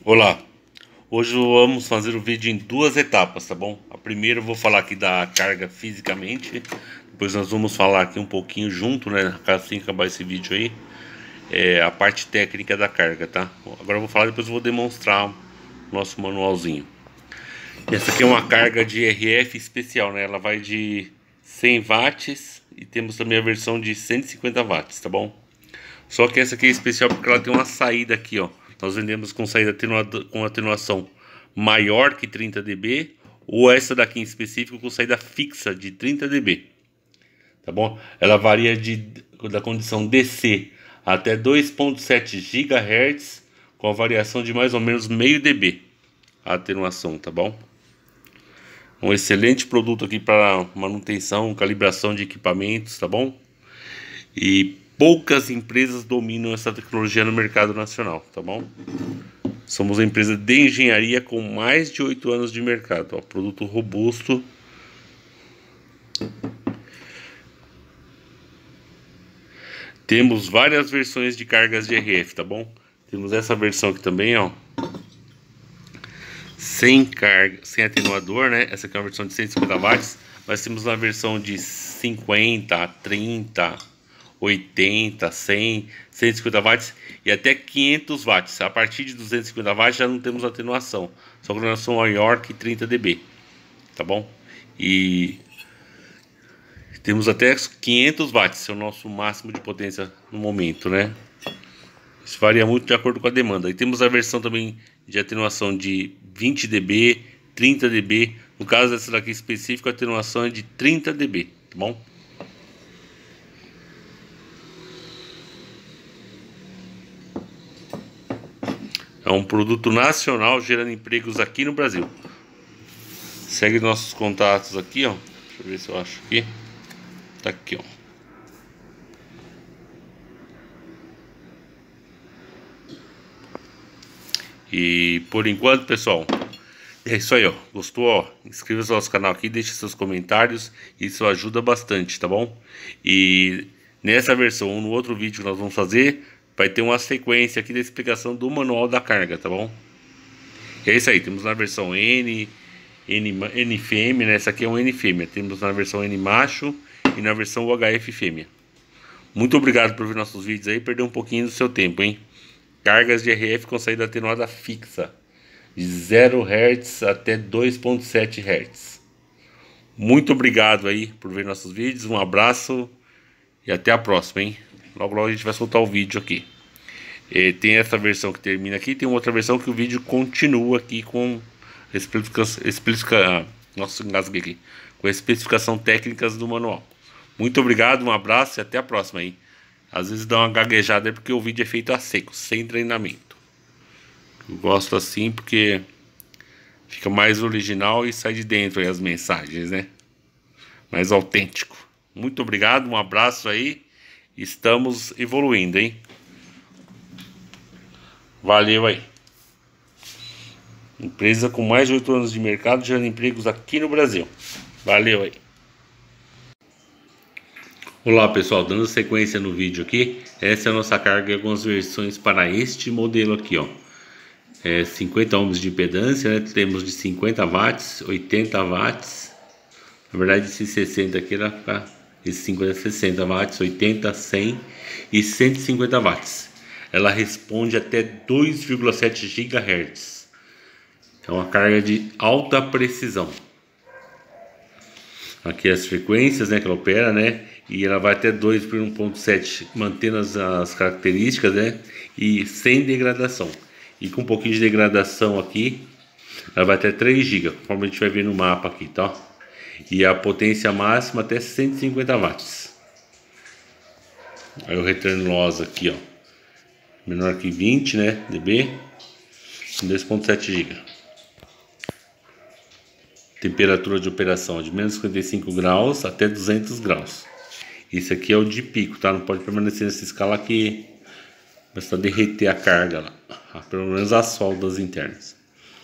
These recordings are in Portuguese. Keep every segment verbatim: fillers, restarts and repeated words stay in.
Olá, hoje vamos fazer o vídeo em duas etapas, tá bom? A primeira eu vou falar aqui da carga fisicamente, depois nós vamos falar aqui um pouquinho junto, né? Assim que acabar esse vídeo aí, é a parte técnica da carga, tá? Agora eu vou falar, depois eu vou demonstrar o nosso manualzinho. Essa aqui é uma carga de R F especial, né? Ela vai de cem watts e temos também a versão de cento e cinquenta watts, tá bom? Só que essa aqui é especial porque ela tem uma saída aqui, ó. Nós vendemos com saída atenuada, com atenuação maior que trinta decibéis, ou essa daqui em específico com saída fixa de trinta decibéis. Tá bom? Ela varia de, da condição D C até dois ponto sete gigahertz, com a variação de mais ou menos meio decibéis a atenuação, tá bom? Um excelente produto aqui para manutenção, calibração de equipamentos, tá bom? E poucas empresas dominam essa tecnologia no mercado nacional, tá bom? Somos uma empresa de engenharia com mais de oito anos de mercado, ó, produto robusto. Temos várias versões de cargas de R F, tá bom? Temos essa versão aqui também, ó, sem carga, sem atenuador, né? Essa aqui é uma versão de cento e cinquenta watts, mas temos uma versão de cinquenta, trinta, oitenta, cem, cento e cinquenta watts e até quinhentos watts. A partir de duzentos e cinquenta watts já não temos atenuação, só atenuação maior que trinta decibéis, tá bom? E temos até quinhentos watts, é o nosso máximo de potência no momento, né? Isso varia muito de acordo com a demanda. E temos a versão também de atenuação de vinte decibéis, trinta decibéis. No caso dessa daqui específica, a atenuação é de trinta decibéis, tá bom? É um produto nacional gerando empregos aqui no Brasil. Segue nossos contatos aqui, ó. Deixa eu ver se eu acho aqui. Tá aqui, ó. E por enquanto, pessoal, é isso aí, ó. Gostou, ó? Inscreva-se no nosso canal aqui, deixe seus comentários. Isso ajuda bastante, tá bom? E nessa versão ou no outro vídeo que nós vamos fazer, vai ter uma sequência aqui da explicação do manual da carga, tá bom? E é isso aí, temos na versão N, N, N fêmea, né? Essa aqui é um N fêmea. Temos na versão N macho e na versão U H F fêmea. Muito obrigado por ver nossos vídeos aí, perder um pouquinho do seu tempo, hein? Cargas de R F com saída atenuada fixa, de zero hertz até dois ponto sete hertz. Muito obrigado aí por ver nossos vídeos, um abraço e até a próxima, hein? Logo logo a gente vai soltar o vídeo aqui. E tem essa versão que termina aqui, tem outra versão que o vídeo continua aqui com explicação, explica, nossa, engasguei aqui, com especificação técnicas do manual. Muito obrigado, um abraço e até a próxima, hein? Às vezes dá uma gaguejada porque o vídeo é feito a seco, sem treinamento. Eu gosto assim porque fica mais original e sai de dentro aí as mensagens, né? Mais autêntico. Muito obrigado, um abraço aí. Estamos evoluindo, hein? Valeu aí. Empresa com mais de oito anos de mercado, gerando empregos aqui no Brasil. Valeu aí. Olá pessoal, dando sequência no vídeo aqui, essa é a nossa carga e algumas versões para este modelo aqui, ó. É cinquenta ohms de impedância, né? Temos de cinquenta watts, oitenta watts, na verdade esse sessenta aqui era para esse cinquenta, sessenta watts, oitenta, cem e cento e cinquenta watts. Ela responde até dois vírgula sete gigahertz. É uma carga de alta precisão. Aqui as frequências, né, que ela opera, né? E ela vai até dois por um ponto sete, mantendo as, as características, né? E sem degradação. E com um pouquinho de degradação aqui, ela vai até três gigas, conforme a gente vai ver no mapa aqui, tá? E a potência máxima até cento e cinquenta watts. Aí o return loss aqui, ó, menor que vinte, né, dB, dois ponto sete gigas. Temperatura de operação de menos cinquenta e cinco graus até duzentos graus. Isso aqui é o de pico, tá? Não pode permanecer nessa escala aqui, mas para derreter a carga lá, pelo menos as soldas internas.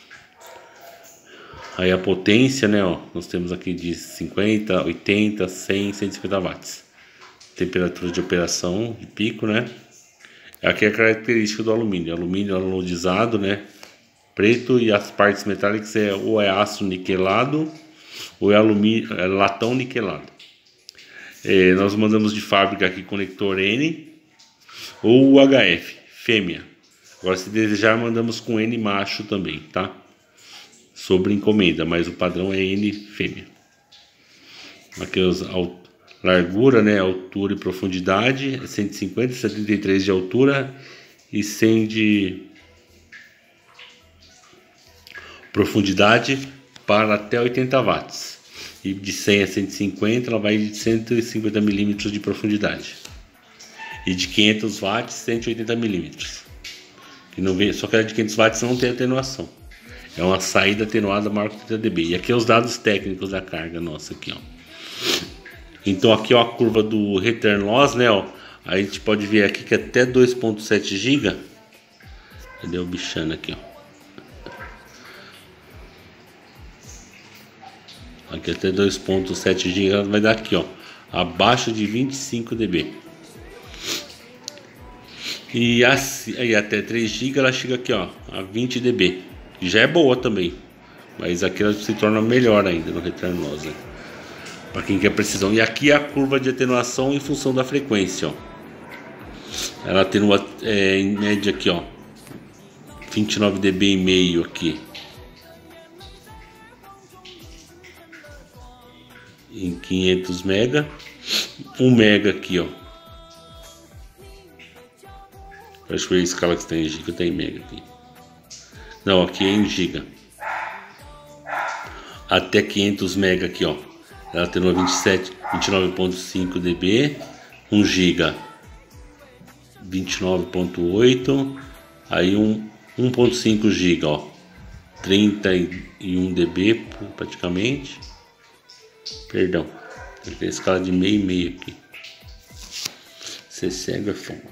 Aí a potência, né, ó, nós temos aqui de cinquenta, oitenta, cem, cento e cinquenta watts. Temperatura de operação de pico, né? Aqui é a característica do alumínio. Alumínio anodizado, né? preto e as partes metálicas é ou é aço niquelado ou é alumínio, é latão niquelado. É, nós mandamos de fábrica aqui conector N ou o H F, fêmea. Agora, se desejar, mandamos com N macho também, tá? Sobre encomenda, mas o padrão é N fêmea. Aqui os, a largura, né? Altura e profundidade é cento e cinquenta, setenta e três de altura e cem de profundidade para até oitenta watts. E de cem a cento e cinquenta ela vai de cento e cinquenta milímetros de profundidade. E de quinhentos watts, cento e oitenta milímetros. Que não vem, só que a de quinhentos watts não tem atenuação. É uma saída atenuada maior que trinta decibéis. E aqui é os dados técnicos da carga nossa aqui, ó. Então aqui, ó, a curva do return loss, né, ó. A gente pode ver aqui que até dois ponto sete gigas. Cadê o bichano aqui, ó? Aqui até dois ponto sete gigas vai dar aqui, ó, abaixo de vinte e cinco decibéis. E assim, aí até três gigas ela chega aqui, ó, a vinte decibéis. Já é boa também, mas aqui ela se torna melhor ainda no return loss, né? Para quem quer precisão. E aqui é a curva de atenuação em função da frequência, ó. Ela atenua é, em média aqui, ó, vinte e nove decibéis e meio aqui. Em quinhentos mega, um mega aqui, ó. Acho que a escala que está em giga está em mega aqui. Não, aqui é em giga. Até quinhentos mega aqui, ó. Ela tem uma vinte e sete, vinte e nove ponto cinco decibéis, um giga, vinte e nove ponto oito, aí um um ponto cinco giga, ó, trinta e um decibéis praticamente. Perdão, tem escala de meio e meio aqui. Ser cego é fogo.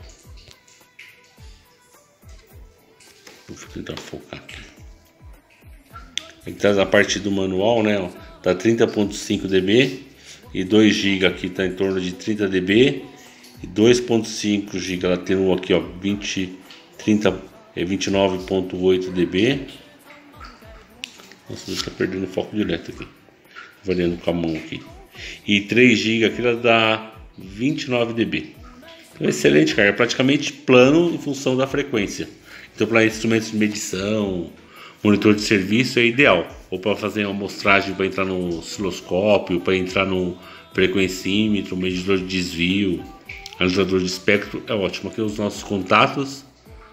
Vou tentar focar aqui. Aqui tá a parte do manual, né? Ó, tá trinta ponto cinco decibéis e dois gigas aqui tá em torno de trinta decibéis e dois ponto cinco gigas ela tem um aqui, ó, vinte, trinta, é vinte e nove ponto oito decibéis. Nossa, tá perdendo o foco direto aqui. Variando com a mão aqui. E três gigas aqui ela dá vinte e nove decibéis. Então, excelente, cara. É praticamente plano em função da frequência. Então, para instrumentos de medição, monitor de serviço é ideal. Ou para fazer uma amostragem, para entrar no osciloscópio, para entrar no frequencímetro, medidor de desvio, analisador de espectro, é ótimo. Aqui os nossos contatos.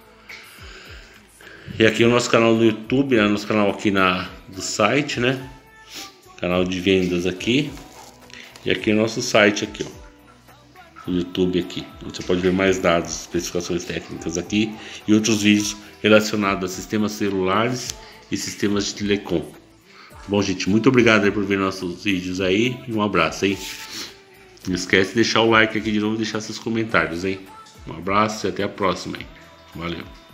E aqui o nosso canal no YouTube, né? Nosso canal aqui na, do site, né? Canal de vendas aqui. E aqui é o nosso site aqui, ó. O YouTube aqui. Você pode ver mais dados, especificações técnicas aqui. E outros vídeos relacionados a sistemas celulares e sistemas de telecom. Bom, gente, muito obrigado aí por ver nossos vídeos aí. E um abraço, hein? Não esquece de deixar o like aqui de novo e deixar seus comentários, hein? Um abraço e até a próxima, hein? Valeu!